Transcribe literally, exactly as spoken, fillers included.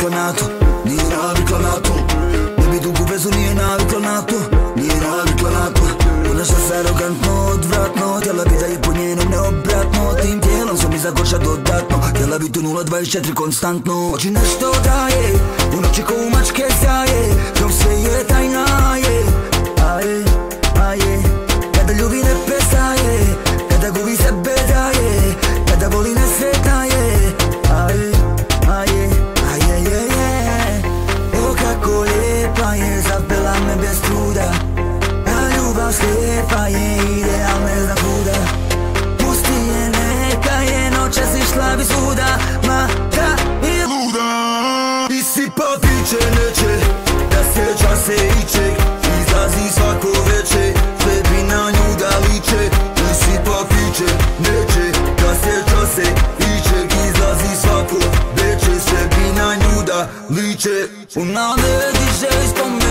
navikla na to, nije navikla na to. Ne bi dugu vezu, nije navikla na to, nije navikla na to. Ponaša se arogantno, odvratno, htjela bi da je po njenom neobratno. Tim tijelom sam mi zagorša dodatno, htjela bi tu nula dvadeset četiri konstantno. Oči nešto daje, u noći ko u mačke sjaje, dok sve je tajna je. Aje, aje, kada ljubi ne prestaje, kada gubi sebe daje, kada voli nesretna je. Aje, aje, aje, je, je. O kako lijepa je, zapela me bez truda. A ljubav slijepa je, ideal ne zna kuda. Pusti je, neka je, noćas išla bi svuda. Ma da je luda. Isipa piće neće, da sjeća se ičeg, izlazi svako veče, sve bi na nju da liče. Isipa piće neće, da sjeća se ičeg, izlazi svako veče, sve bi na nju da liče. Ona me diže iz